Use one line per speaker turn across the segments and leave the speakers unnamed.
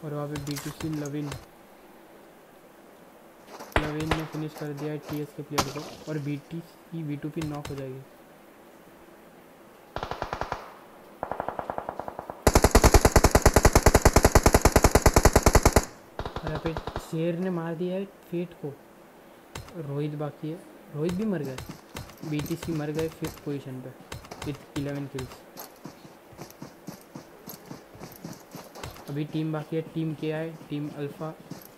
और वहाँ पे B2C लविन ने फिनिश कर दिया है TS के प्लेयर को, और BTC B2P नॉक हो जाएगी। और यहाँ पे शेर ने मार दिया है फेट को। रोहित बाकी है, रोहित भी मर गए। BTC मर गए 5th पोजीशन पे विथ 11 किल्स। अभी टीम बाकी है, टीम KI, टीम अल्फ़ा,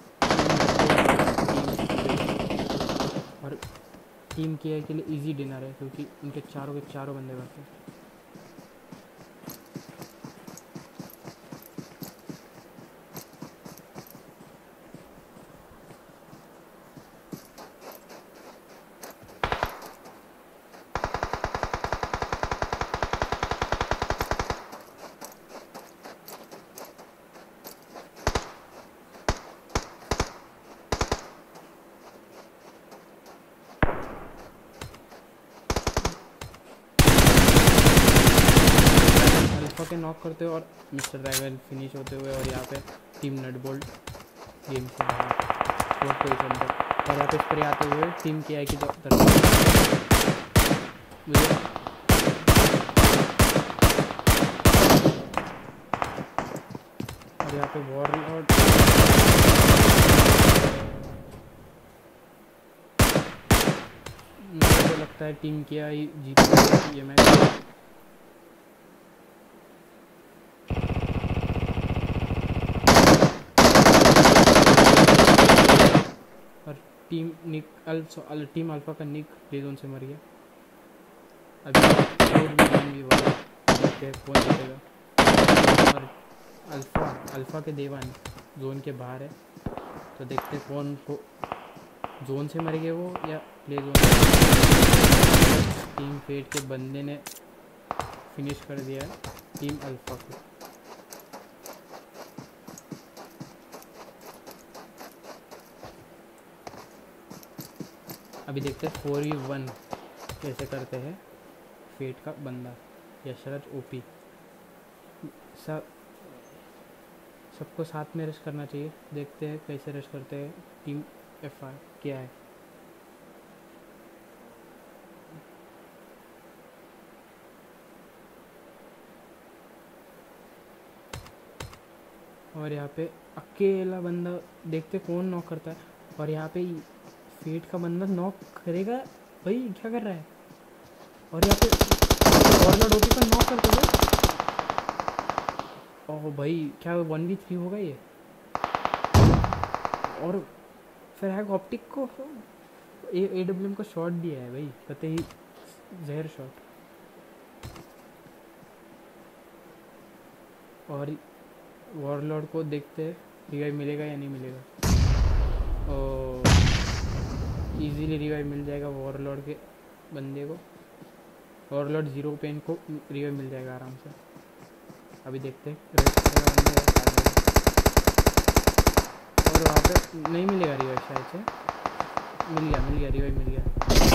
और टीम KI के लिए इजी डिनर है क्योंकि उनके चारों के चारों बंदे बाकी हैं। के नॉक करते हुए और मिस्टर ड्रैगन फिनिश होते हुए, और यहाँ पे टीम नटबोल्ट गेम से 4th पोजीशन पे, और यहाँ पे स्प्रे आते हुए टीम KI की तरफ। और यहाँ पे वॉरलॉर्ड मुझे तो लगता है टीम KI जीत ये मैच। टीम अल्फा का निक प्ले जोन से मर गया। अभी देखते हैं कौन जीतेगा। और अल्फा के देवान जोन के बाहर है, तो देखते हैं कौन को जोन से मर गए वो या प्ले जोन। टीम फेट के बंदे ने फिनिश कर दिया है टीम अल्फा को। अभी देखते हैं 4v1 कैसे करते हैं फेट का बंदा यशराज OP। सबको साथ में रश करना चाहिए। देखते हैं कैसे रश करते हैं टीम FI क्या है। और यहाँ पे अकेला बंदा, देखते कौन नॉक करता है। और यहाँ पे फेट का बंदा नॉक करेगा, भाई क्या कर रहा है। और यहाँ पे वॉरलॉर्ड OP का नॉक करते हुए, ओह भाई क्या 1v3 होगा ये। और फिर हैक ऑप्टिक को AWM को शॉट दिया है भाई, पता ही जहर शॉट। और वॉरलॉर्ड को देखते हैं रिवाइव मिलेगा या नहीं मिलेगा। इजीली रिवाइव मिल जाएगा वॉरलॉर्ड के बंदे को। वॉरलॉर्ड 0 पे इनको रिवाइव मिल जाएगा आराम से। अभी देखते हैं और वहाँ पे नहीं मिलेगा रिवाइव, शायद से मिल गया रिवाइव मिल गया।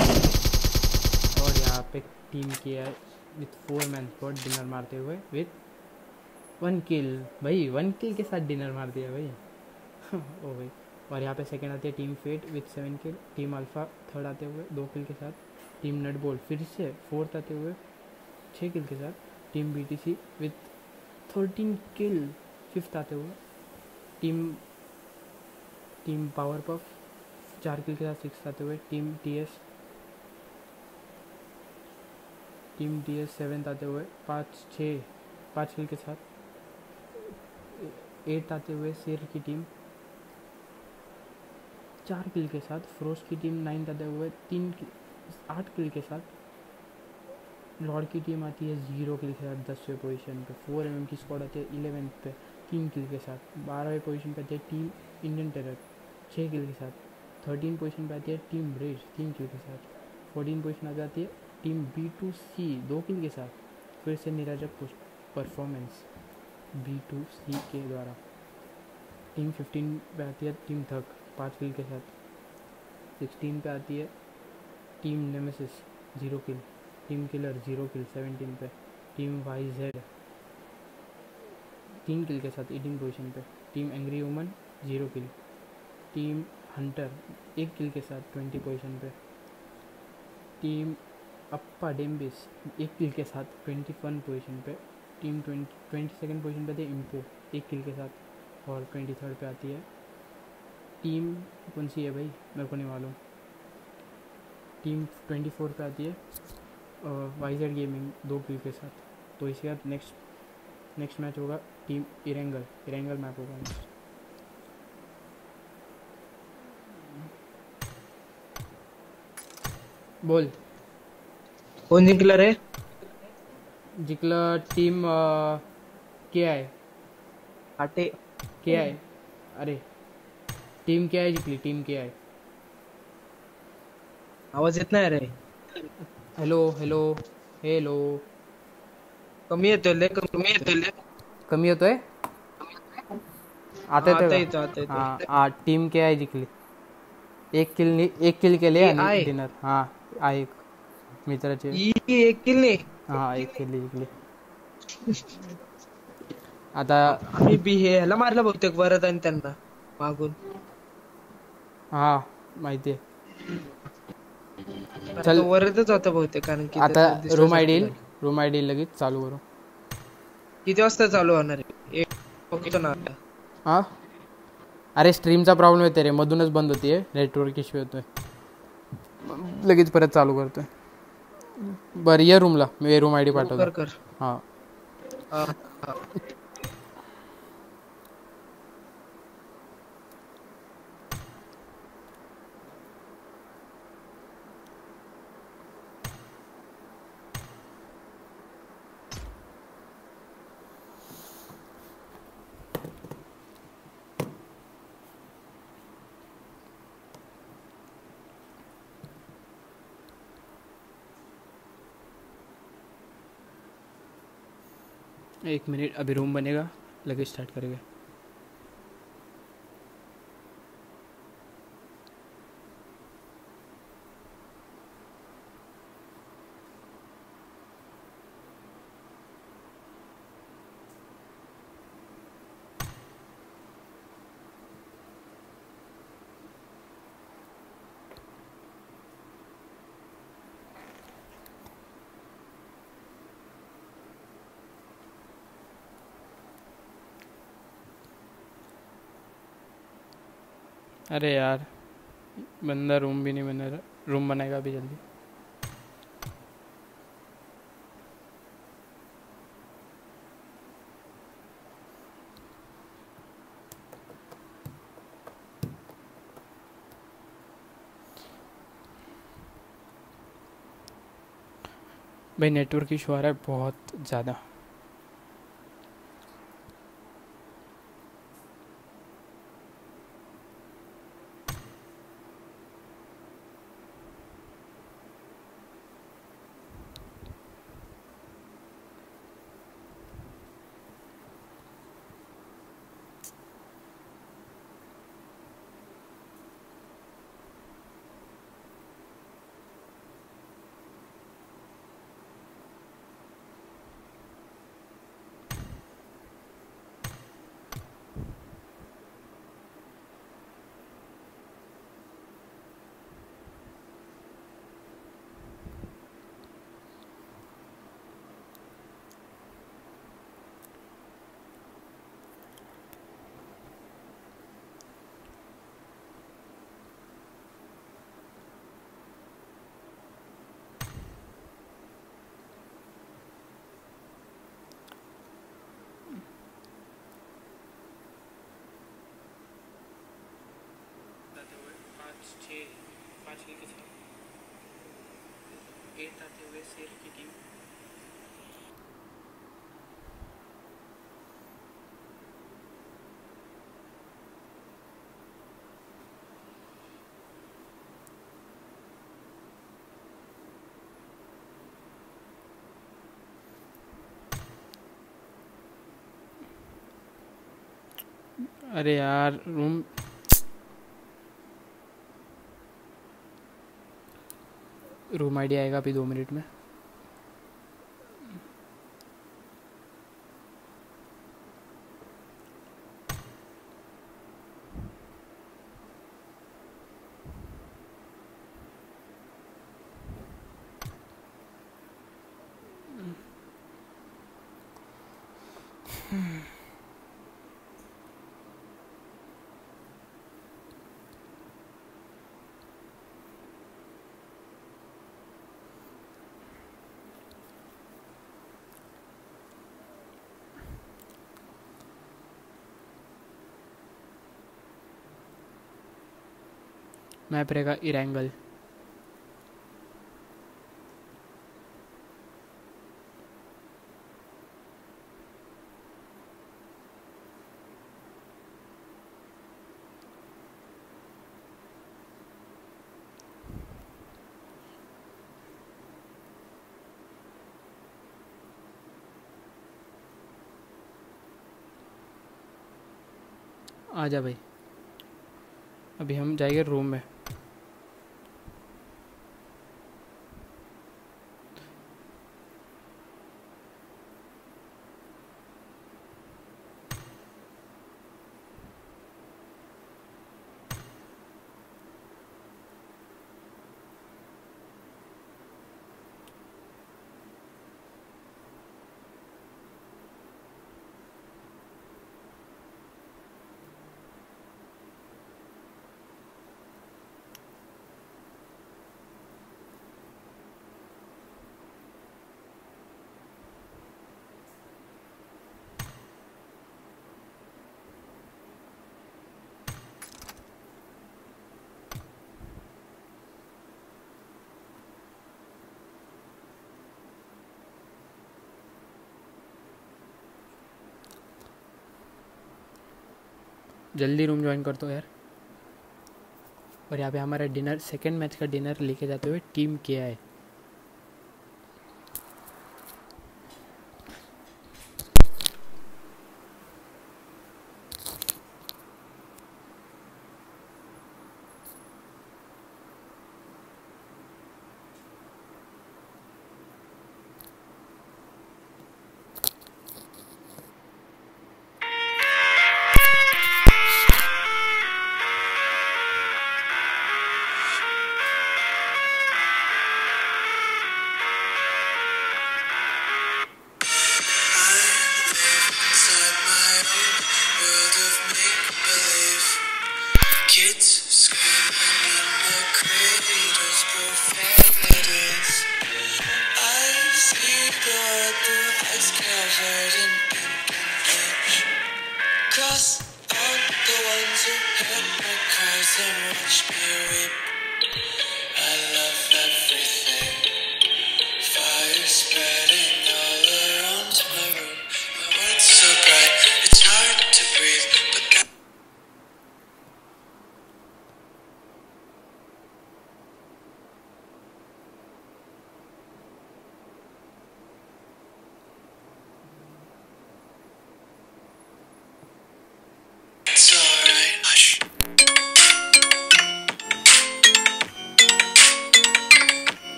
और यहाँ पे team KI with 4 man squad dinner मारते हुए विथ 1 किल। भाई 1 किल के साथ डिनर मार दिया भाई। ओ भाई। और यहाँ पे सेकंड आती है team fate with 7 kill, team alpha third आते हुए 2 किल के साथ, टीम नटबोल्ट फिर से 4th आते हुए 6 किल के साथ, team BTC with 13 kill 5th आते हुए, टीम पावर पफ 4 किल के साथ 6th आते हुए, टीम TS 7th आते हुए 5 किल के साथ, 8th आते हुए शेर की टीम 4 किल के साथ, फ्रोस्ट की टीम 9th आते हुए 8 किल के साथ, लॉर्ड की टीम आती है 0 किल के साथ 10वें पोजीशन पे, 4mm की स्क्वाड आती है 11th पे 3 किल के साथ, 12वें पोजीशन पे आती है टीम इंडियन टेरर 6 किल के साथ, 13 पोजीशन पे आती है टीम ब्रिज 3 किल के साथ, 14 पोजीशन आ जाती है टीम B2C 2 किल के साथ। फिर से निराजक परफॉर्मेंस B2C के द्वारा। टीम 15 पे आती है टीम थक 5 किल के साथ, 16 पे आती है team nemesis 0 kill, team killer 0 kill 17 पे, टीम YZ 3 किल के साथ 18 पोजीशन पे। Team angry woman 0 kill. Team hunter 1 kill के साथ 20 पोजीशन पे। टीम अप्पा डेम्बिस 1 किल के साथ 21 पोजीशन पे। टीम 22nd पोजीशन पे थे इम्पो 1 किल के साथ और 23rd पे आती है। टीम कौन सी है भाई, मेरे को नहीं मालूम। टीम 24 पे आती है वाइजेड गेमिंग 2 किल के साथ। तो इसके बाद नेक्स्ट मैच होगा टीम इरेंगल मैप होगा नेक्स्ट। बोल।
कौन जिंकला रे?
जिंकलं टीम के आहे
आटे
के आहे अरे टीम के आहे जिंकली, टीम के आहे।
आवाज येत नाही रे.
हॅलो हॅलो हेलो
कमी येतोय लय कमी येतोय.
कमी येतोय आता
आता
येतोय
येतो
का? हाँ टीम के आहे जिंकली। एक किल केले आणि डिनर। हाँ आहे एक मित्राचे।
एक किल नाही.
हाँ एक किल जिंकली। आता
आम्ही बी हे ह्याला मारलं बहुतेक वरद आणि त्यांना मागून।
हाँ माहिती आहे।
चल वरदच होता बहुतेक कारण की
आता रूम आयडी लगेच चालू करू।
किती वाजता चालू होणार आहे? बघतो ना आता।
हाँ अरे स्ट्रीमचा प्रॉब्लेम येते रे, मधूनच बंद होतीये, नेटवर्क इश्यू येतोय, लगेच परत चालू करतोय। बरं ये रूमला, मी रूम आयडी पाठवतो।
कर
हाँ एक मिनट, अभी रूम बनेगा, लगे स्टार्ट करेंगे। अरे यार बंदा रूम भी नहीं बना रहा, रूम बनाएगा अभी जल्दी। भाई नेटवर्क इशू आ रहा है बहुत ज़्यादा। अरे यार रूम आईडी आएगा अभी 2 मिनट में। मैप रहेगा इरेंगल। आजा भाई, अभी हम जाएंगे रूम में। जल्दी रूम ज्वाइन कर दो यार। और यहाँ पे हमारा डिनर, सेकंड मैच का डिनर लेके जाते हुए टीम किया है।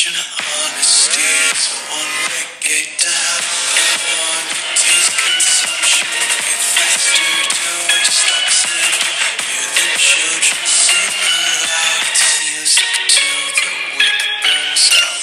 version of honesty is one way gate to hell. Quantities consumption breathe faster to waste oxygen. Hear the children sing aloud to music till the wick burns out.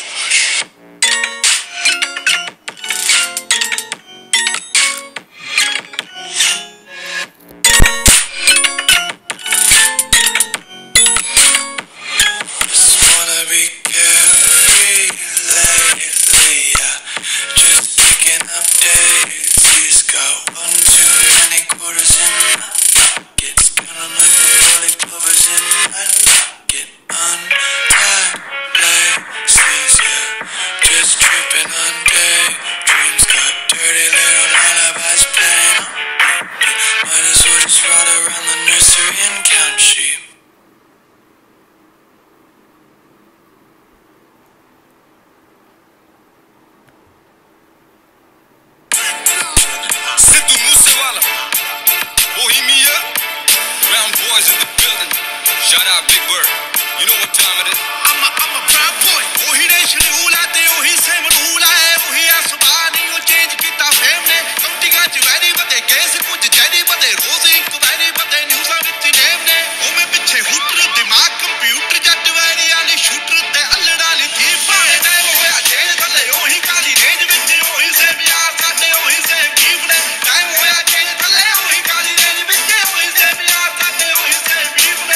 Shout out Big Bird. You know what time it is? I'm a proud boy. Ohi resh rule aate, ohi same rule hai. Ohi asubani o change kita fame ne. Kamtiga chwari bade case kuch jari bade roz inquiry bade news with name ne. O me piche hooter dimag computer jat wari ali shooter te allada li thi pae time hoya change thalle ohi kali range vich ohi same yaar sade ohi same beef ne. Time hoya change thalle ohi kali range vich ohi same yaar sade ohi same beef ne.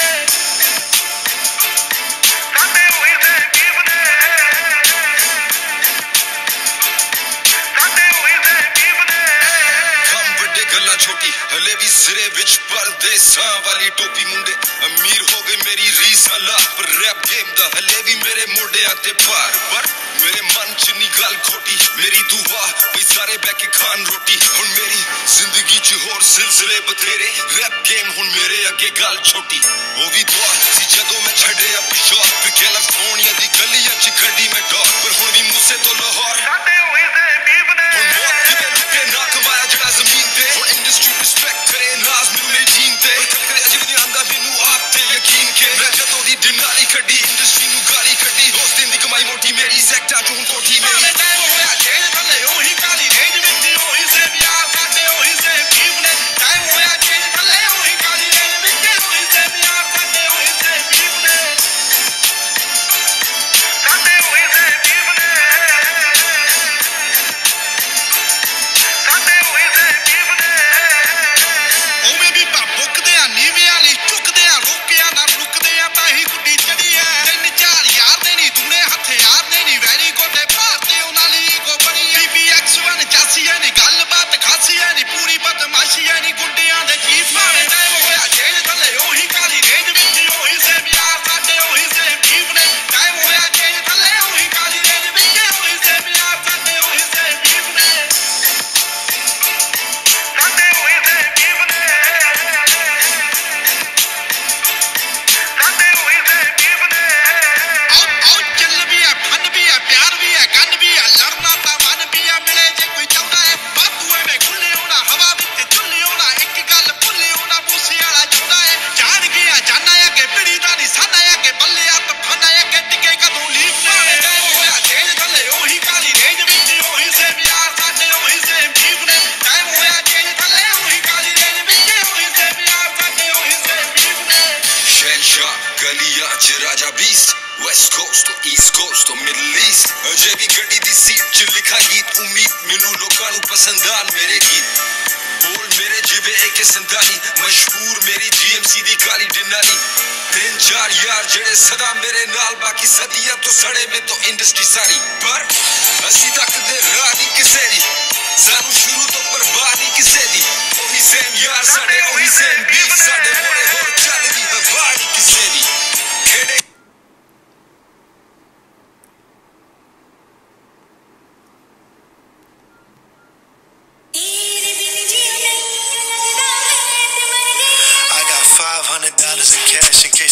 छोटी हले भी सिरे विच परदेसां वाली टोपी मुंडे अमीर हो गए मेरी रीस अल्लाह पर रैप गेम दा हले भी मेरे मोढे आते पार पर मेरे मन च नी गल खोटी मेरी दुआ भाई सारे बैके खान रोटी हुन मेरी जिंदगी च होर सिलसिले बथेरे रैप गेम हुन मेरे अगे गल छोटी वो भी दुआ सी जदों मैं छड़े अब शॉट पे कैलिफोर्निया दी गलियां च खड़ी मैं डॉग पर हुन भी मुझसे तो लाहौर साडे होए से बीब ने हुन मौत किवे लुटे ना कमाया जड़ा जमीन पे हुन इंडस्ट्री रिस्पेक्ट करे नाज मेनू मेरी टीम ते करे अजे भी आंदा मेनू आप ते यकीन के मैं जदों दी डिनाली कड्डी इंडस्ट्री नू गाली कड्डी उस दिन दी कमाई मोटी मेरी सेक्टर जो हुन कोठी मेरी टाइम होया जेल थल्ले ओही काली रेंज विच ओही से यार साडे ओही से बीब ने टाइम होया जेल थल्ले ओही काली रेंज विच ओही से यार साडे ओही से बीब ने साडे ओही से बीब ने साडे ओही से बीब ने ओवे भी बुकदे आ नीवे वाली चुकदे आ रोकिया ना रुकदे आ ताही गुड्डी चढ़ी है तीन चार यार ने नी दूने हथियार ने नी वैरी गोटे भारते उना ली को बड़ी BBX1 जासी है नी गलबात खासी है नी पूरी बदमाशी है नी गुंडियां दे की पावे टाइम होया जेल थल्ले ओही काली रेंज विच ओही से यार साडे ओही से बीब ने टाइम होया जेल थल्ले ओही काली रेंज विच ओही से यार साडे ओही से बीब ने साडे ओही से बीब ने साडे ओही से बीब ने आओ चल भी है फन भी है प्यार भी है गन भी है लड़ना ता मन भी है मिले जे कोई चाहता है बातू है मैं खुले होना हवा विच चुल्ले होना एक गल भुल्ले होना मूसे वाला चाहता है जान गया जाना है के पिड़ी दा निशाना है के बल्ले आ तफाना है के टिके कदों लीफ पावे टाइम होया जेल थल्ले ओही काली रेंज विच ओही से यार साडे ओही से बीब ने टाइम होया जेल थल्ले ओही काली रेंज विच ओही से यार साडे ओही से बीब ने शहनशाह गलियां च राजा बीस्ट वेस्ट कोस्ट तो ईस्ट कोस्ट तो मिडल ईस्ट अजे भी गड्डी दी सीट च लिखा गीत उम्मीद मेनू लोकां नू पसंद आन मेरे गीत बोल मेरे जिवे एक संतानी मशहूर मेरी GMC दी काली डिनाली तीन चार यार जेड़े सदा मेरे नाल बाकी सदियां तो सड़े में तो इंडस्ट्री सारी पर असी तक दे राह दी किसे दी सानू शुरू तो परवाह नहीं किसे दी ओही सेम यार साडे ओही सेम बीफ साडे मोड़े होर चलदी हवा नहीं किसे दी खेड़े
$500 in cash in case they don't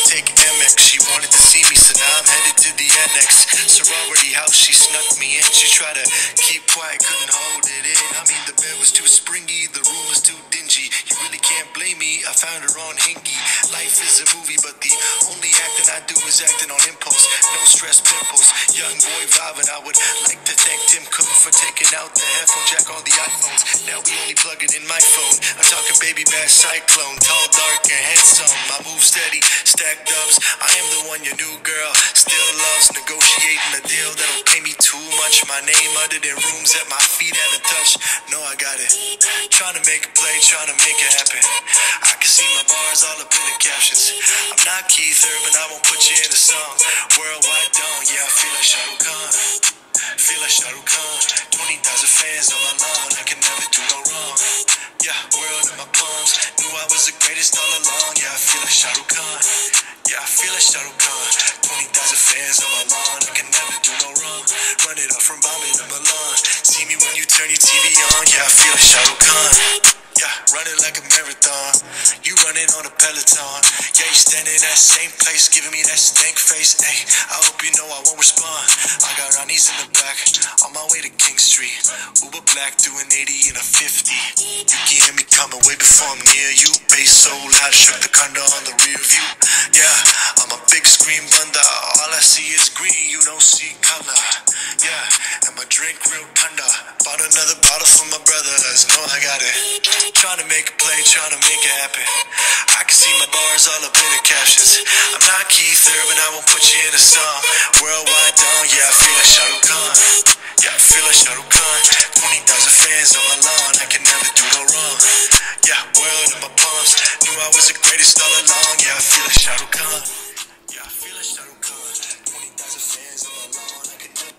take MX. She wanted to see me, so now I'm headed to the annex. Sorority house, she snuck me in. She tried to keep quiet, couldn't hold it in. I mean, the bed was too springy, the room was too dingy. You really can't blame me, I found her on Hinky. Life is a movie, but the only acting I do is acting on impulse. No stress pimples, young boy vibing. I would like to thank Tim Cook for taking out the headphone jack on the iPhones. Now we only plug it in my phone. I'm talking baby bash cyclone, tall, dark, and handsome. I move steady, stack dubs. I am the one your new girl still loves. Negotiating a deal that'll pay me too much. My name uttered in rooms that my feet haven't touched. No, I got it. Trying to make a play, trying to make it happen. I can see my bars all up in the captions. I'm not Keith Urban, I won't put you in a song. Worldwide dawn, yeah, I feel like Shah Rukh Khan. Feel like Shah Rukh Khan. 20,000 fans on my lawn, I can never do no wrong. Yeah, world in my palms. Knew I was the greatest all along. Yeah, I feel like Shah Rukh Khan. Yeah, I feel like Shah Rukh Khan. 20,000 fans on my lawn, I can never do no wrong. Run it up from Bombay to Milan. See me when you turn your TV on. Yeah, I feel like Shah Rukh Khan. Yeah, running like a marathon. You running on a Peloton. Yeah, you standing in that same place, giving me that stank face. Ay, I hope you know I won't respond. I got Ronnie's in the back, on my way to King Street. Uber black, doing 80 in a 50. You can hear me coming way before I'm near you. Bass so loud, shook the condo on the rear view. Yeah, I'm a big screen bunda. All I see is green, you don't see color. Yeah, and my drink real tender. Bought another bottle for my brothers. Know I got it. Trying to make a play, trying to make it happen. I can see my bars all up in the captions. I'm not Keith Urban, I won't put you in a song. Worldwide dawn, yeah, I feel like Shah Rukh Khan. Yeah, I feel like Shah Rukh Khan. 20,000 fans on my lawn, I can never do no wrong. Yeah, world in my palms. Knew I was the greatest all along. Yeah, I feel like Shah Rukh Khan. Yeah, I feel like Shah Rukh Khan. 20,000 fans on my lawn, I can never.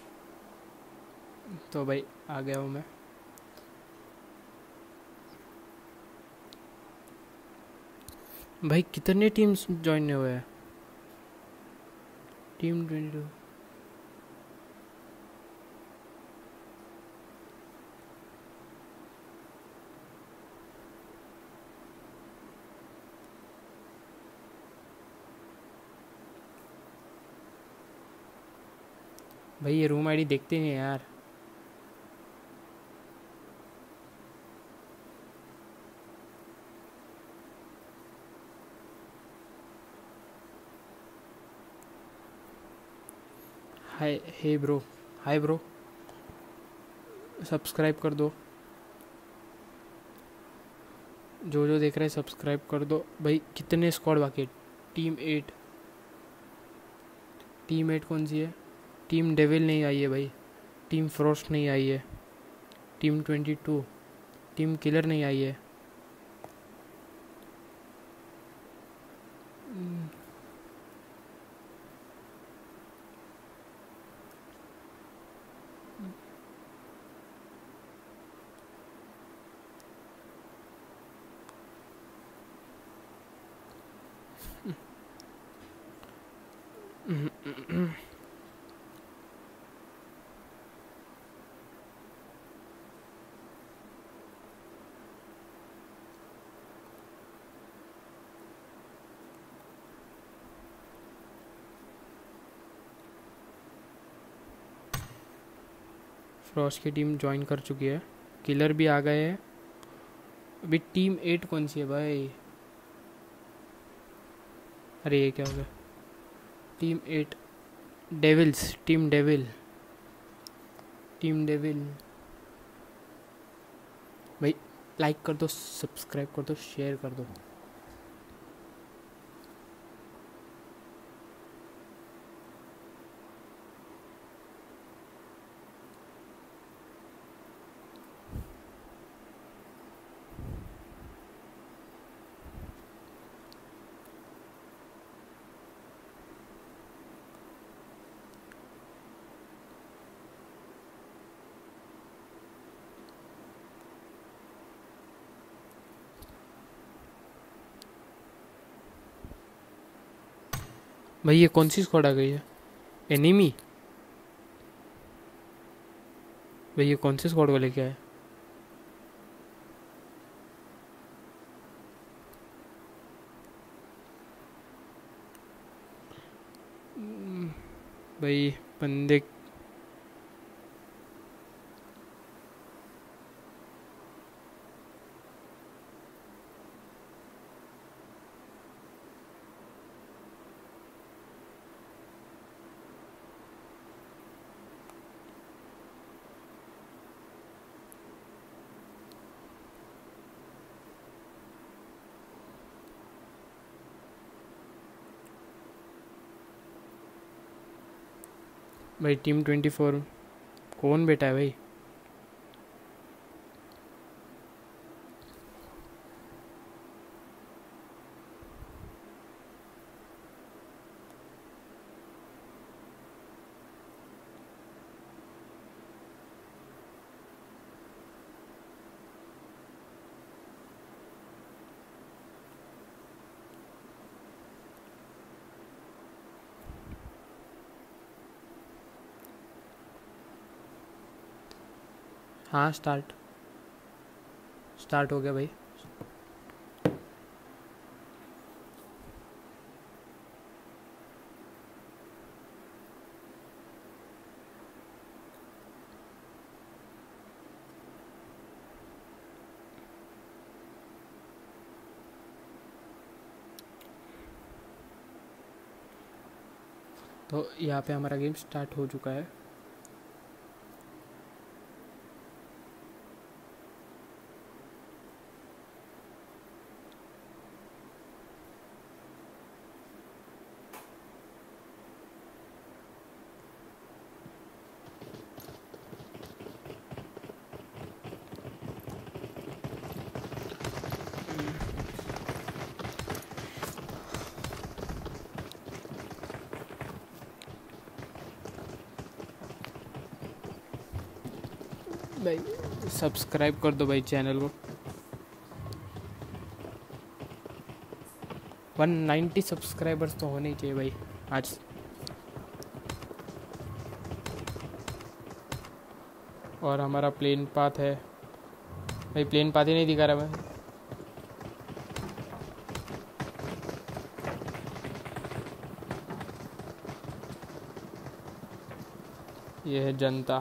तो भाई आ गया हूँ मैं. भाई कितने teams join हुए हैं? Team 22. भाई ये रूम आईडी देखते नहीं हैं यार. Hi hey bro, hi bro, subscribe कर दो. जो देख रहे हैं सब्सक्राइब कर दो भाई. कितने स्क्वाड बाकी है? टीम 8. टीम 8 कौन सी है? टीम डेविल नहीं आई है भाई. टीम फ्रॉस्ट नहीं आई है. टीम 22. टीम किलर नहीं आई है. फ्रॉस्ट की टीम ज्वाइन कर चुकी है. किलर भी आ गए हैं. अभी टीम 8 कौन सी है भाई? अरे ये क्या हो गया? Team 8 devils. Team devil. Team devil भाई लाइक कर दो, सब्सक्राइब कर दो, शेयर कर दो. भाई ये कौन सी स्क्वाड आ गई है? एनिमी. भाई ये कौन से स्क्वाड को लेके आए? भाई बंदे भाई टीम 24 कौन बैठा है भाई? हाँ स्टार्ट हो गया भाई। तो यहाँ पे हमारा गेम स्टार्ट हो चुका है। भाई सब्सक्राइब कर दो भाई चैनल को। 190 सब्सक्राइबर्स तो होने ही चाहिए भाई आज। और हमारा प्लेन पाथ है भाई, प्लेन पाथ ही नहीं दिखा रहा भाई। ये है जनता।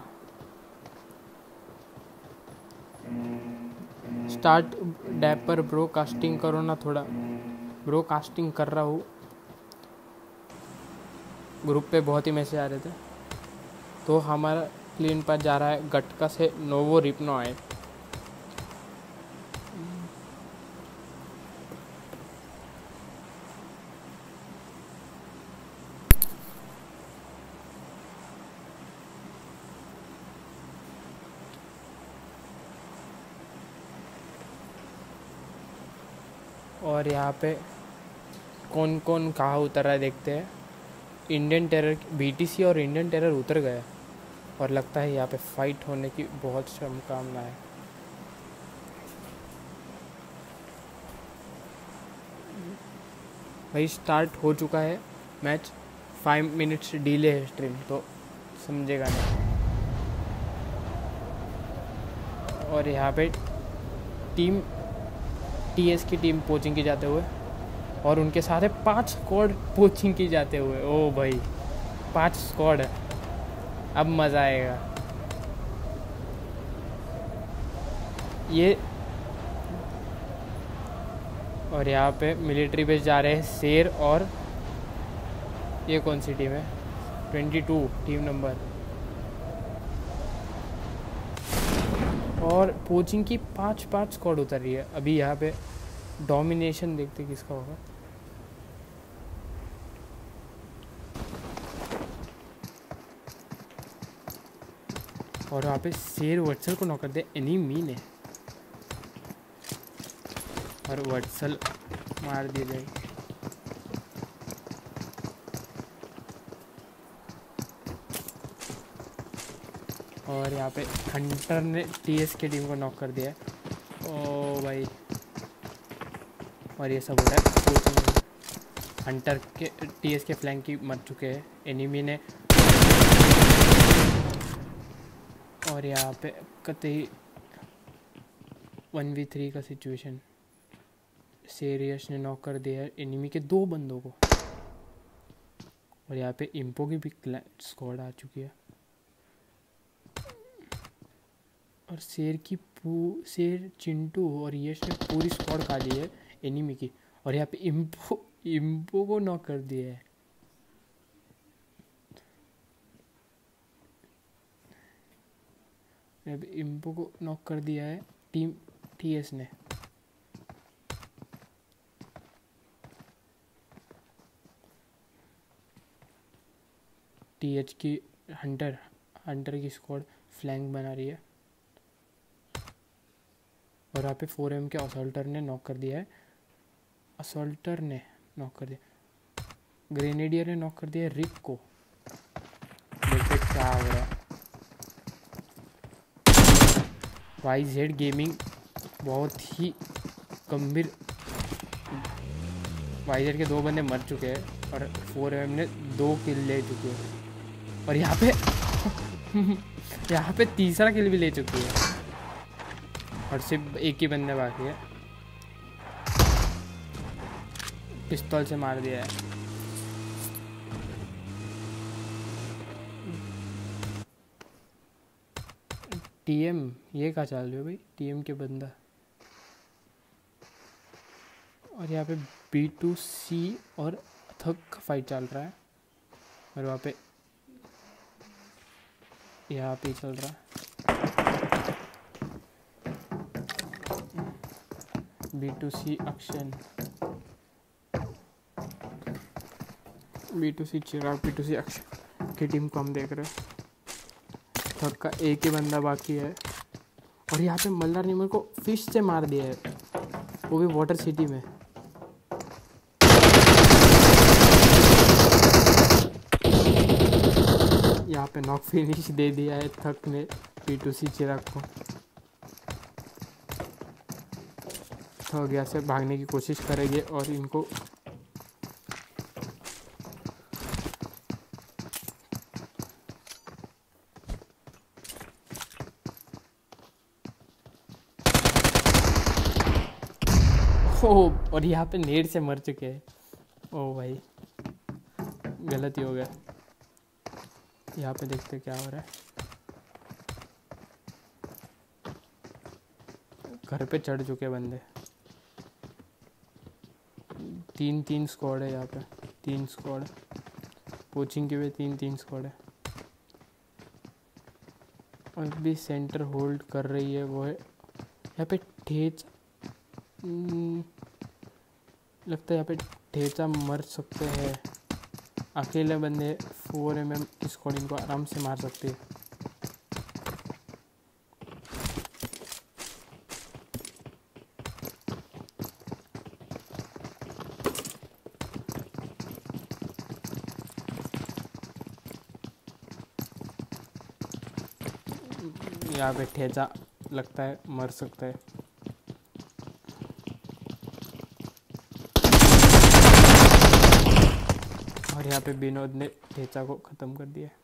स्टार्ट डैप पर ब्रोकास्टिंग करो ना थोड़ा। ब्रोकास्टिंग कर रहा हूँ। ग्रुप पे बहुत ही मैसेज आ रहे थे। तो हमारा प्लेन पर जा रहा है गटका से नोवो रिपनो आए। और यहाँ पे कौन कौन कहाँ उतर रहा है देखते हैं। इंडियन टेरर बीटीसी और इंडियन टेरर उतर गए और लगता है यहाँ पे फाइट होने की बहुत संभावना है। भाई स्टार्ट हो चुका है मैच। 5 मिनट्स डिले है स्ट्रीम तो समझेगा नहीं। और यहाँ पे टीम टीएस की टीम कोचिंग की जाते हुए और उनके साथ है 5 स्क्वाड कोचिंग की जाते हुए। ओ भाई 5 स्क्वाड है, अब मज़ा आएगा। ये और यहाँ पे मिलिट्री बेस जा रहे हैं शेर। और ये कौन सी टीम है? 22 टीम नंबर। और कोचिंग की 5 स्क्वाड उतर रही है। अभी यहाँ पे डोमिनेशन देखते किसका होगा। और वहाँ पे शेर वत्सल को नॉक कर दे एनिमी ने। और वत्सल मार दिए गए। और यहाँ पे हंटर ने टीएस की टीम को नॉक कर दिया है। ओ भाई और ये सब हो रहा है कोचिंग। हंटर के टीएस के फ्लैंक की मर चुके हैं एनिमी ने। और यहाँ पे कतई 1v3 का सिचुएशन। सीरियस ने नॉक कर दिया है एनिमी के 2 बंदों को। और यहाँ पे इम्पो की भी स्क्वाड आ चुकी है। और शेर चिंटू और यश ने पूरी स्क्वाड खा ली है एनिमी की। और यहाँ पे इम्पो को नॉक कर दिया है। यहाँ पे इम्पो को नॉक कर दिया है टीम टीएस ने। टीएच की हंटर की स्क्वाड फ्लैंक बना रही है। और यहाँ पे 4M के असॉल्टर ने नॉक कर दिया है। ग्रेनेडियर ने नॉक कर दिया है रिक को। देखते क्या हो रहा है। YZ गेमिंग बहुत ही गंभीर। YZ के 2 बंदे मर चुके हैं और 4M ने 2 किल ले चुके हैं। और यहाँ पे तीसरा किल भी ले चुकी है और सिर्फ एक ही बंदे बाकी है। पिस्तौल से मार दिया है। टीएम ये कहाँ चल रही हो भाई? टीएम के बंदा। और यहाँ पे B2C और थक का फाइट चल रहा है। और वहाँ पे यहाँ पे चल रहा है B2C action. B2C Chirag B2C action की टीम को हम देख रहे हैं। थक का एक ही बंदा बाकी है। और यहाँ पे मल्हार निमर को फिश से मार दिया है, वो भी वाटर सिटी में। यहाँ पे नॉक फिनिश दे दिया है थक ने B2C चिराग को। थक यहाँ से भागने की कोशिश करेंगे और इनको और यहाँ पे नेट से मर चुके हैं। ओ भाई गलती हो गया। यहाँ पे देखते क्या हो रहा है। घर पे चढ़ चुके बंदे। 3 स्क्वाड है यहाँ पे। 3 स्क्वाड कोचिंग के भी 3 स्क्वाड है। और भी सेंटर होल्ड कर रही है वो है। यहाँ पे ठेच लगता है यहाँ पे ठेचा मर सकते हैं। अकेले बंदे 4mm की स्क्वाड इनको आराम से मार सकते हैं। यहाँ पे ठेचा लगता है मर सकता है। और यहाँ पे विनोद ने ठेचा को ख़त्म कर दिया।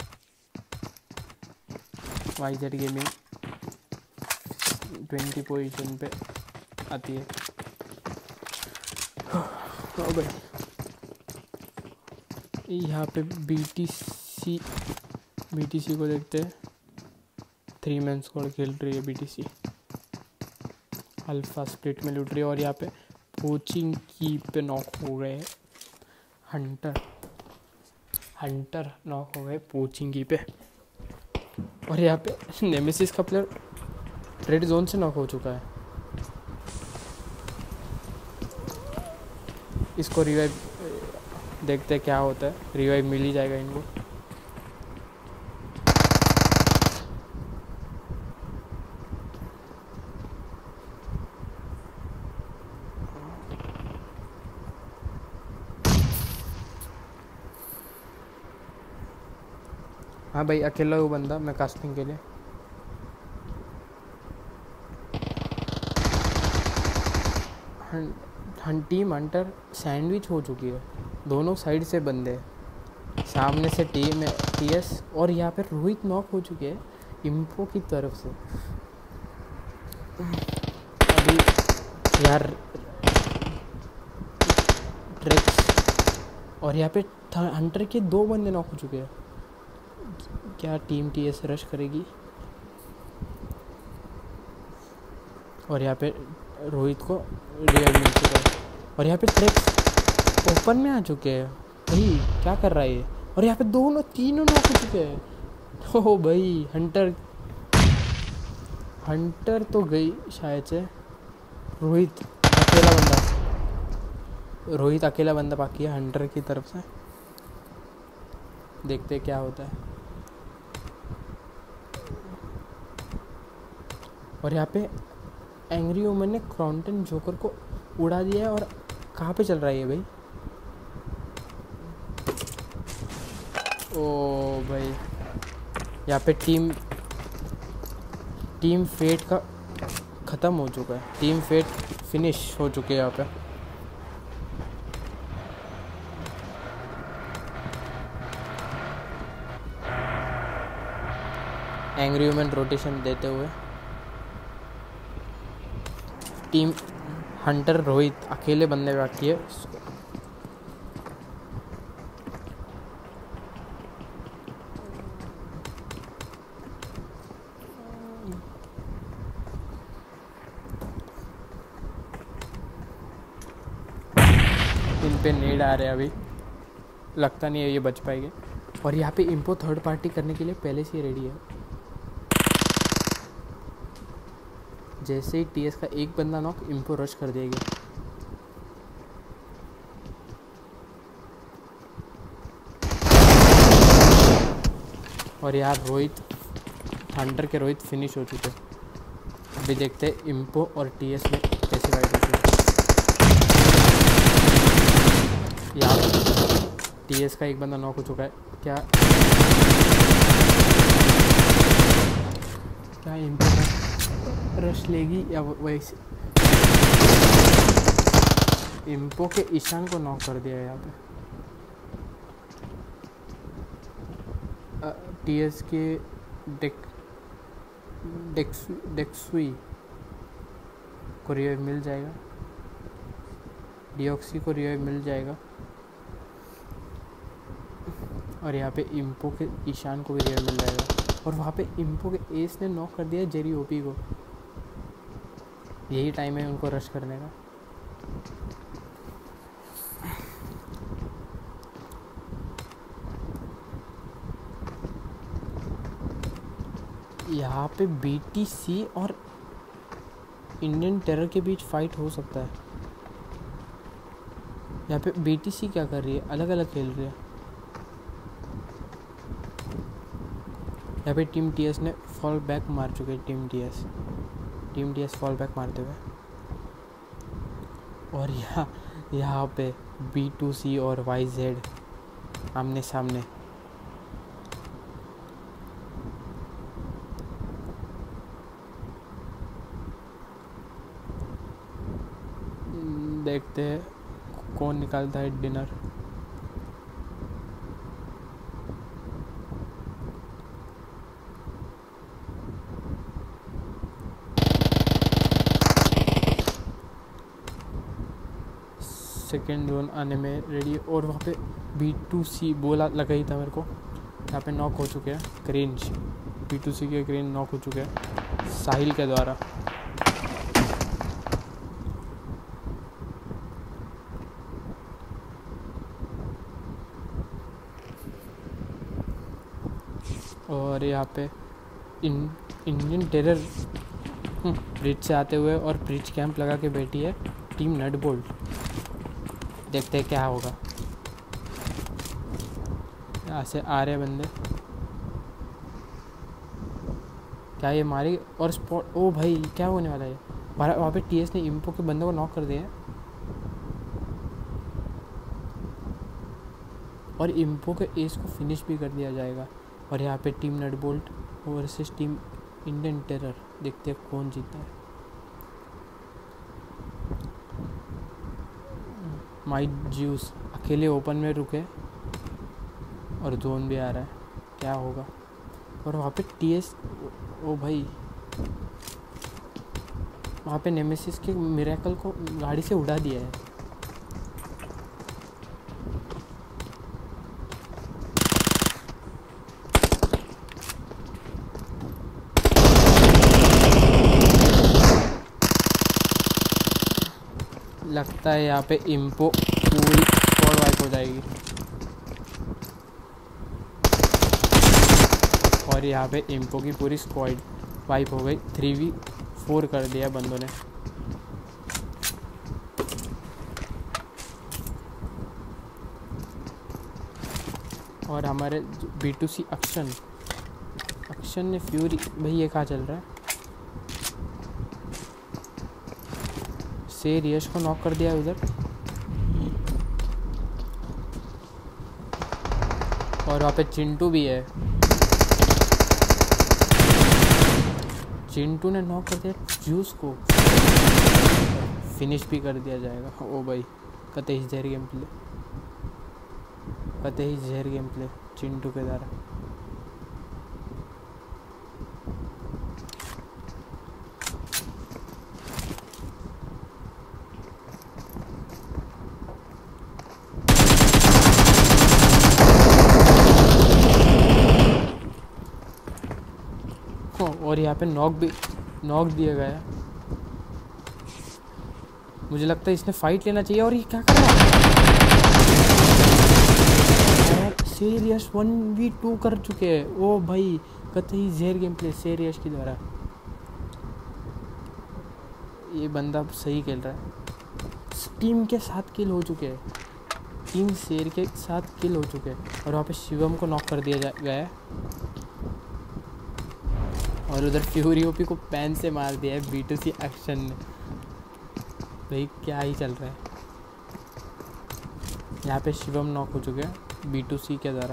YZ गेमिंग 20 पोजीशन पे आती है। हो गई। यहाँ पे BTC को देखते हैं। 3 मैन स्क्वाड खेल रही है BTC। अल्फा स्प्लिट में लूट रही है। और यहाँ पे कोचिंग की पे नॉक हो गए हैं। हंटर नॉक हो गए कोचिंग की पे। और यहाँ पे नेमेसिस का प्लेयर रेड जोन से नॉक हो चुका है। इसको रिवाइव देखते हैं क्या होता है। रिवाइव मिल ही जाएगा इनको। हाँ भाई अकेला वो बंदा मैं कास्टिंग के लिए। टीम हंटर सैंडविच हो चुकी है। दोनों साइड से बंदे हैं। सामने से टीम है TS। और यहाँ पे रोहित नॉक हो चुके हैं इम्पो की तरफ से। अभी यार ट्रेक्स और यहाँ पे हंटर के 2 बंदे नॉक हो चुके हैं। क्या टीम टीएस रश करेगी? और यहाँ पे रोहित को रियल मिल चुका है। और यहाँ पे ट्रेक्स ओपन में आ चुके हैं। भाई क्या कर रहा है ये? और यहाँ पे तीनों नॉक हो चुके हैं। ओ भाई हंटर तो गई शायद से। रोहित अकेला बंदा बाकी है हंटर की तरफ से। देखते हैं क्या होता है। और यहाँ पे एंग्री वुमन ने क्रॉन्टन जोकर को उड़ा दिया है। और कहाँ पे चल रहा है ये भाई? ओ भाई यहाँ पे टीम फेट का ख़त्म हो चुका है। टीम फेट फिनिश हो चुके हैं यहाँ पे। एंग्री वुमन रोटेशन देते हुए टीम हंटर रोहित अकेले बंदे बाकी है। इन पे नेड आ रहे हैं अभी, लगता नहीं है ये बच पाएंगे। और यहाँ पे इम्पो थर्ड पार्टी करने के लिए पहले से ही रेडी है। जैसे ही टीएस का एक बंदा नॉक, इम्पो रश कर देगी। और यार हंटर के रोहित फिनिश हो चुके। अभी देखते हैं इम्पो और टीएस में कैसे फाइट होती है। यार टीएस का एक बंदा नॉक हो चुका है। क्या इम्पो रश लेगी या वैसे? इम्पो के ईशान को नॉक कर दिया यहाँ पे। टीएस के डेक्सुई को रिवाइव मिल जाएगा। डिऑक्सी को रिवाइव मिल जाएगा। और यहाँ पे इम्पो के ईशान को भी रिवाइव मिल जाएगा। और वहाँ पे इम्पो के एस ने नॉक कर दिया जेरी ओपी को। यही टाइम है उनको रश करने का। यहाँ पे बीटीसी और इंडियन टेरर के बीच फाइट हो सकता है। यहाँ पे बीटीसी क्या कर रही है? अलग अलग खेल रही है। यहाँ पे टीम टीएस ने फॉल बैक मार चुके हैं। टीम टीएस फॉल बैक मारते हुए। और यहाँ पे B2C और YZ आमने सामने। देखते हैं कौन निकालता है डिनर। सेकेंड जोन आने में रेडी। और वहाँ पे B2C बोला लगा ही था मेरे को। यहाँ पे नॉक हो चुके हैं क्रेंज। B2C के क्रेंज नॉक हो चुके हैं साहिल के द्वारा। और यहाँ पे इंडियन टेरर ब्रिज से आते हुए और ब्रिज कैंप लगा के बैठी है टीम नटबोल्ट। देखते हैं क्या होगा। यहाँ से आ रहे बंदे। क्या ये मारी? और स्पॉट। ओ भाई क्या होने वाला है? वहाँ पे टीएस ने इम्पो के बंदे को नॉक कर दिया। और इम्पो के एस को फिनिश भी कर दिया जाएगा। और यहाँ पे team nut bolt versus team Indian terror. देखते हैं कौन जीता है। माइट ज्यूस अकेले ओपन में रुके और जोन भी आ रहा है। क्या होगा? और वहाँ पे टीएस। ओ भाई वहाँ पे नेमेसिस के मिरेकल को गाड़ी से उड़ा दिया है। लगता है यहाँ पे इम्पो पूरी स्क्वाड वाइप हो जाएगी। और यहाँ पे इम्पो की पूरी स्क्वाड वाइप हो गई। 3v4 कर दिया बंदों ने। और हमारे B2C अक्षन ने फ्यूरी, भाई ये कहाँ चल रहा है? शेर यश को नॉक कर दिया उधर। और वहाँ पे चिंटू भी है। चिंटू ने नॉक कर दिया जूस को, फिनिश भी कर दिया जाएगा। ओ भाई कतई जहर गेम प्ले, कतई जहर गेम प्ले चिंटू के द्वारा। और यहाँ पे नॉक दिया गया। मुझे लगता है इसने फाइट लेना चाहिए। और ये क्या कर रहा है? सीरियस 1v2 कर चुके हैं। ओ भाई कतई जहर गेम प्ले सीरियस के द्वारा। ये बंदा सही खेल रहा है। टीम के साथ किल हो चुके हैं, टीम शेर के साथ किल हो चुके हैं। और वहाँ पे शिवम को नॉक कर दिया गया है। और उधर फ्यूरी ओपी को पैन से मार दिया है B2C एक्शन ने। भाई क्या ही चल रहा है यहाँ पे। शिवम नॉक हो चुके हैं B2C के द्वारा।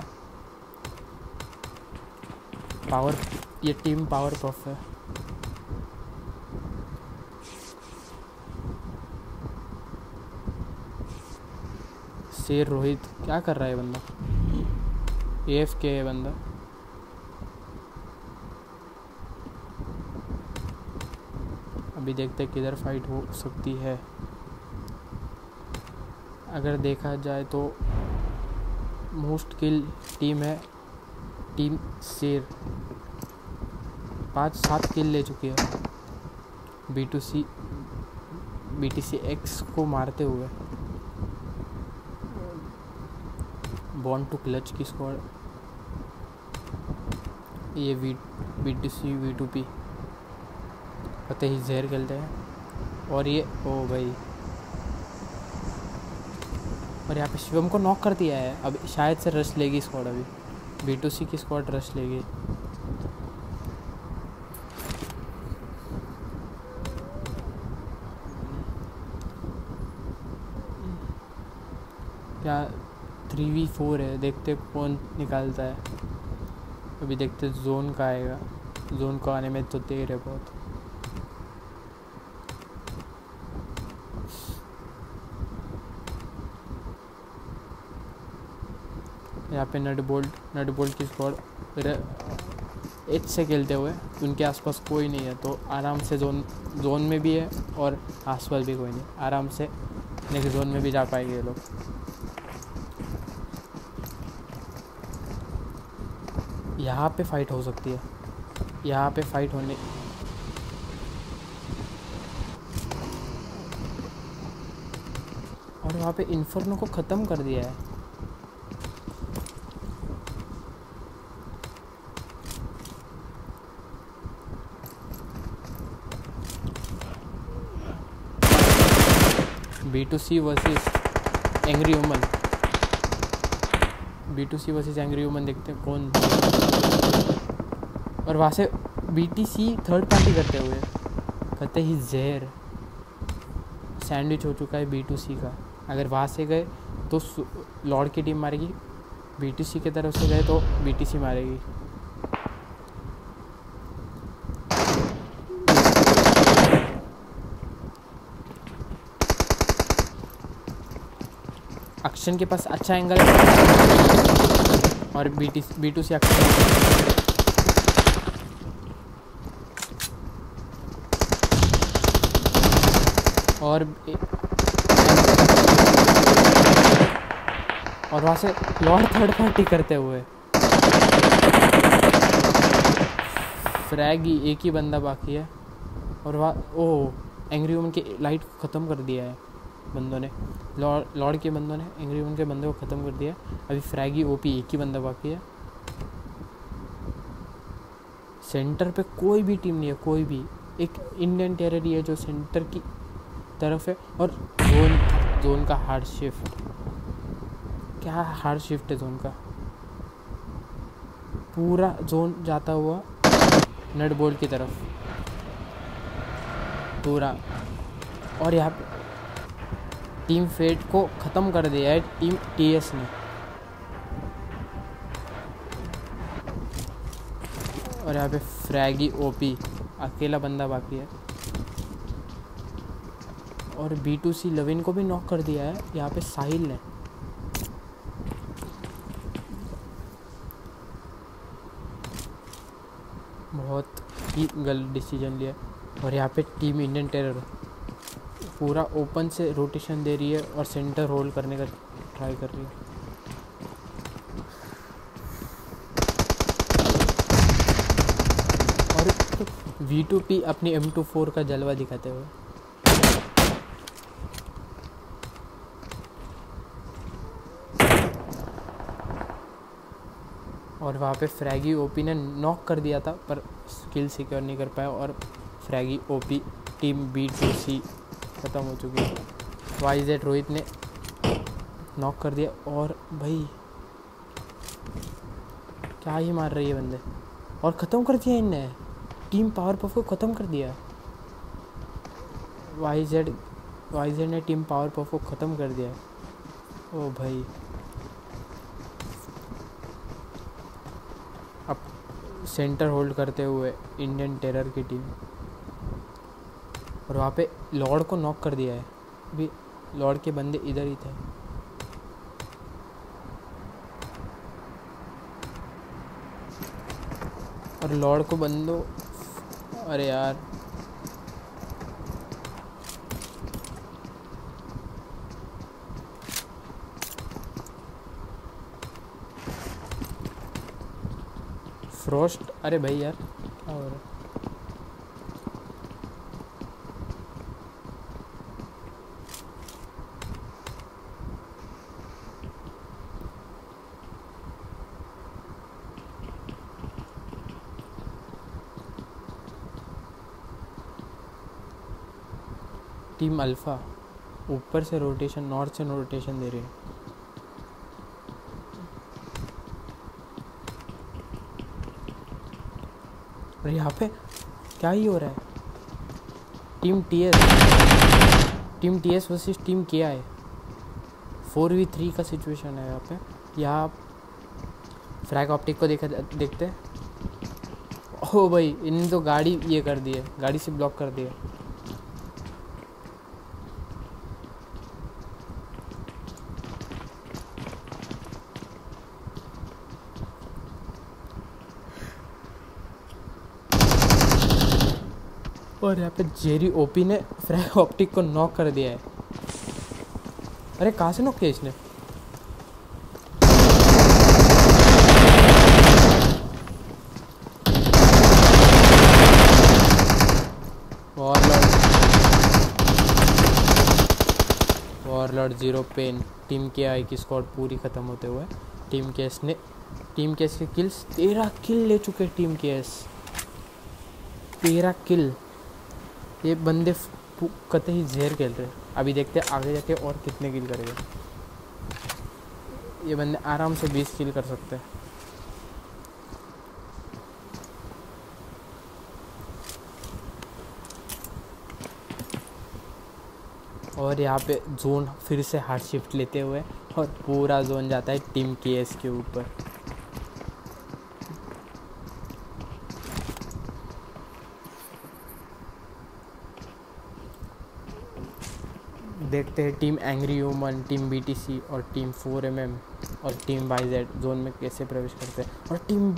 पावर, ये टीम पावर पफ है। शेर रोहित क्या कर रहा है बंदा? AFK है बंदा। अभी देखते हैं किधर फाइट हो सकती है। अगर देखा जाए तो मोस्ट किल टीम है टीम शेर। 5-7 किल ले चुकी है BTC X को मारते हुए। बॉन्ड टू क्लच की स्क्वाड। ये BTC V2P पता ही जहर खेलते हैं। और ये ओ भाई, और यहाँ पे शिवम को नॉक कर दिया है। अब शायद से रश लेगी स्क्वाड। अभी B2C की स्क्वाड रश लेगी। क्या 3v4 है, देखते कौन निकालता है। अभी देखते जोन का आएगा। जोन को आने में तो देर है बहुत। यहाँ पे नट बोल्ट की स्क्वाड एच से खेलते हुए। उनके आसपास कोई नहीं है तो आराम से जोन में भी है और आसपास भी कोई नहीं, आराम से नेक्स्ट जोन में भी जा पाएंगे ये लोग। यहाँ पे फाइट हो सकती है, यहाँ पे फाइट होने। और वहाँ पे इन्फर्नो को ख़त्म कर दिया है। B2C versus angry woman. B2C versus angry woman, देखते हैं कौन। और वहाँ से BTC थर्ड पार्टी करते हुए कहते ही जहर सैंडविच हो चुका है B2C का। अगर वहाँ से गए तो लॉर्ड की टीम मारेगी, BTC की तरफ से गए तो BTC मारेगी। अक्षन के पास अच्छा एंगल है और B2C अक्षन। और वहाँ से लॉर्ड थर्ड पार्टी करते हुए फ्रैगी, एक ही बंदा बाकी है। और वहाँ एंग्री वुमन की लाइट को ख़त्म कर दिया है बंदों ने, लॉर्ड के बंदों ने एंग्री वुमन के बंदे को ख़त्म कर दिया। अभी फ्रैगी ओपी एक ही बंदा बाकी है। सेंटर पे कोई भी टीम नहीं है, कोई भी। एक इंडियन टेररी है जो सेंटर की तरफ है, और जोन का हार्ड शिफ्ट, क्या हार्ड शिफ्ट है जोन का। पूरा जोन जाता हुआ नट बोल्ट की तरफ पूरा। और यहाँ पे टीम फेट को ख़त्म कर दिया है टीम टीएस ने। और यहाँ पे फ्रैगी ओपी अकेला बंदा बाकी है। और B2C लविन को भी नॉक कर दिया है यहाँ पे साहिल ने। बहुत ही गलत डिसीजन लिया। और यहाँ पे टीम इंडियन टेरर पूरा ओपन से रोटेशन दे रही है और सेंटर होल्ड करने का ट्राई कर रही है। और V2P अपनी M24 का जलवा दिखाते हुए। और वहाँ पे फ्रैगी ओपी ने नॉक कर दिया था पर स्किल सिक्योर नहीं कर पाया, और फ्रैगी ओपी टीम B2C ख़त्म हो चुकी है। YZ रोहित ने नॉक कर दिया। और भाई क्या ही मार रही है बंदे। और ख़त्म कर दिया इनने, टीम पावर पफ को ख़त्म कर दिया। YZ ने टीम पावर पफ को ख़त्म कर दिया। ओ भाई, अब सेंटर होल्ड करते हुए इंडियन टेरर की टीम। और वहाँ पे लॉर्ड को नॉक कर दिया है। अभी लॉर्ड के बंदे इधर ही थे। और लॉर्ड को बंदो, अरे यार फ्रोस्ट, अरे भाई यार क्या हो रहा है। टीम अल्फ़ा ऊपर से रोटेशन, नॉर्थ से रोटेशन दे रही है। और यहाँ पे क्या ही हो रहा है। Team TS versus team KI 4v3 का सिचुएशन है यहाँ पे। यहाँ फ्रैग ऑप्टिक को देखते। ओ भाई, इन्होंने तो गाड़ी ये कर दी है, गाड़ी से ब्लॉक कर दिया। और यहाँ पे जेरी ओपी ने फ्रैग ऑप्टिक को नॉक कर दिया है। अरे कहाँ से नॉक किया इसने? वॉरलॉर्ड 0 पेन। टीम KI की स्क्वाड पूरी ख़त्म होते हुए टीम केस के किल्स 13 किल ले चुके। Team KS 13 kill. ये बंदे कतई जहर खेल रहे हैं। अभी देखते हैं आगे जाके और कितने किल करेंगे। ये बंदे आराम से 20 किल कर सकते हैं। और यहाँ पे जोन फिर से हार्ड शिफ्ट लेते हुए और पूरा जोन जाता है टीम KS के ऊपर। देखते हैं team angry woman, team BTC और टीम 4MM और टीम YZ जोन में कैसे प्रवेश करते हैं। और टीम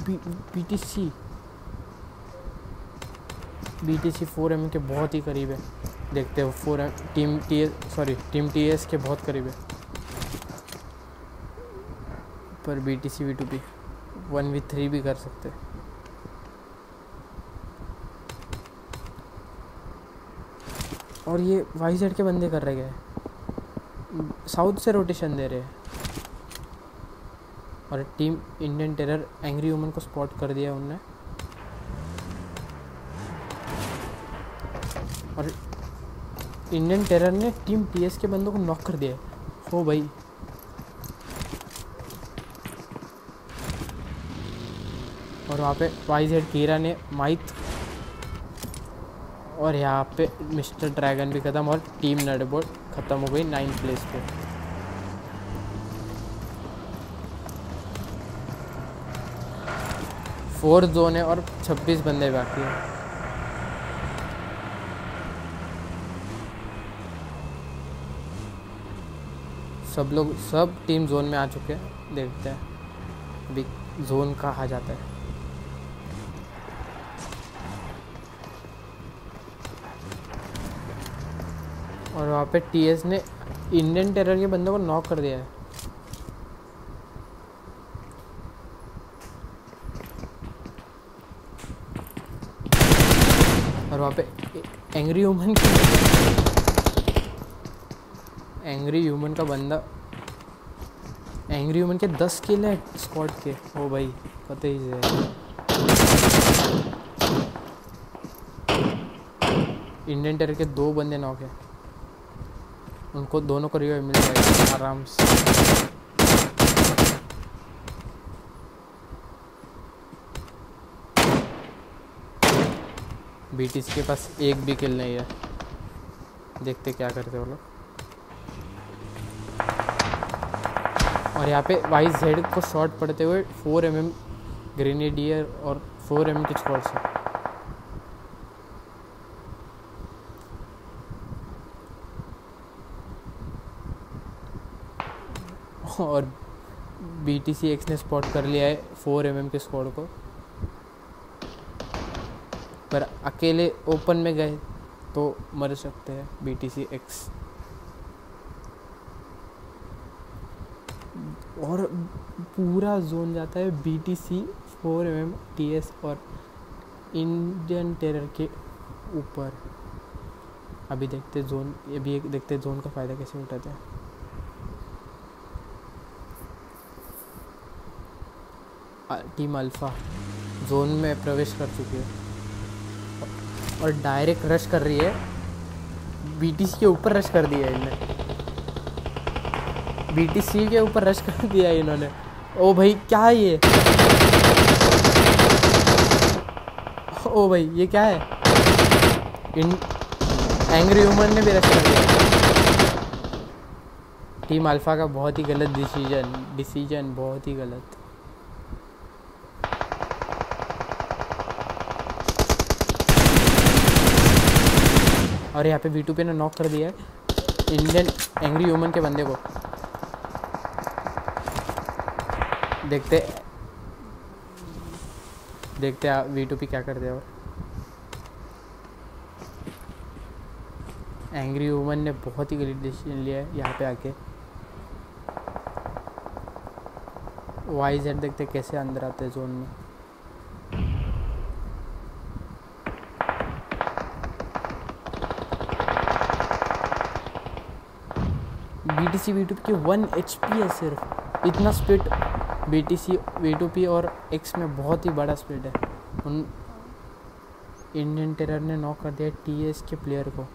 BTC 4MM के बहुत ही करीब है। देखते हो टीम TS के बहुत करीब है। पर BTC V2P 1v3 भी कर सकते हैं। और ये YZ के बंदे कर रहे हैं। साउथ से रोटेशन दे रहे हैं। और team Indian terror angry woman को स्पॉट कर दिया उनने। और इंडियन टेरर ने टीम टीएस के बंदों को नॉक कर दिया है। हो भाई, और वहाँ पे वाईजेड कीरा ने माइथ, और यहाँ पे मिस्टर ड्रैगन भी ख़त्म, और टीम नडबोर्ड ख़त्म हो गई 9th प्लेस पे। फोर्थ जोन है और 26 बंदे बाकी हैं। सब टीम जोन में आ चुके हैं। देखते हैं अभी जोन कहाँ जाता है। और वहाँ पे टीएस ने इंडियन टेरर के बंदों को नॉक कर दिया है। और वहाँ पे एंग्री ह्यूमन का बंदा, एंग्री ह्यूमन के 10 किल है स्क्वाड के। ओ भाई पता ही है। इंडियन टेरर के 2 बंदे नॉक है, उनको दोनों को रिवाइव मिल जाएगा आराम से। बीटीसी के पास एक भी किल नहीं है। देखते क्या करते वो लोग। और यहाँ पे वाईजेड को शॉट पड़ते हुए 4mm ग्रेनेडियर और 4mm की स्क्वाड से। और बीटीसी एक्स ने स्पॉट कर लिया है 4mm के स्क्वाड को, पर अकेले ओपन में गए तो मर सकते हैं बीटीसी एक्स। और पूरा जोन जाता है बीटीसी 4mm टीएस और इंडियन टेरर के ऊपर। अभी देखते जोन का फ़ायदा कैसे उठाते हैं। टीम अल्फा जोन में प्रवेश कर चुकी है और डायरेक्ट रश कर रही है। बीटीसी के ऊपर रश कर दिया है इन्होंने। बीटीसी के ऊपर रश कर दिया है इन्होंने। ओ भाई क्या है ये? ओ भाई ये क्या है? एंग्री ह्यूमन ने भी रश कर दिया। टीम अल्फा का बहुत ही गलत डिसीजन बहुत ही गलत। और यहाँ पे V2P ने नॉक कर दिया है इंडियन एंग्री ह्यूमन के बंदे को। देखते V2P क्या करते हैं। और एंग्री ह्यूमन ने बहुत ही गलत डिसीजन लिया है यहाँ पे आके। YZ देखते कैसे अंदर आते हैं जोन में। BTC V2P के 1 HP है सिर्फ। इतना स्पीड BTC V2P और X में बहुत ही बड़ा स्पीड है। उन इंडियन टेरर ने नॉक कर दिया TS के प्लेयर को।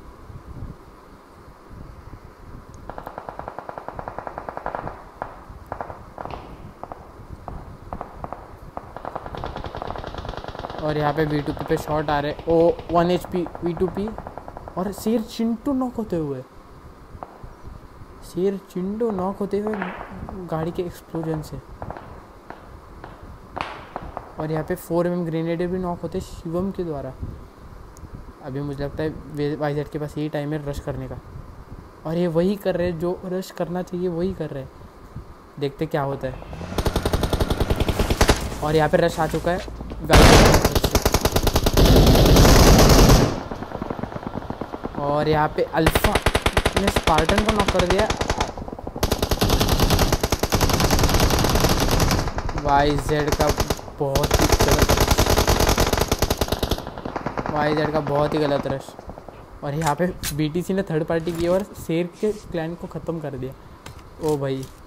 और यहाँ पे V2P पे शॉट आ रहे। ओ 1 HP V2P और शेर चिंटू नॉक होते हुए। गाड़ी के एक्सप्लोजन से। और यहाँ पे 4mm ग्रेनेड भी नॉक होते शिवम के द्वारा। अभी मुझे लगता है वाईजेड के पास यही टाइम है रश करने का, और ये वही कर रहे हैं जो रश करना चाहिए, वही कर रहे हैं। देखते क्या होता है। और यहाँ पे रश आ चुका है और यहाँ पे अल्फा ने स्पार्टन को नॉक कर दिया। YZ का बहुत ही गलत रश। और यहाँ पे BTC ने थर्ड पार्टी की और शेर के क्लैन को ख़त्म कर दिया। ओ भाई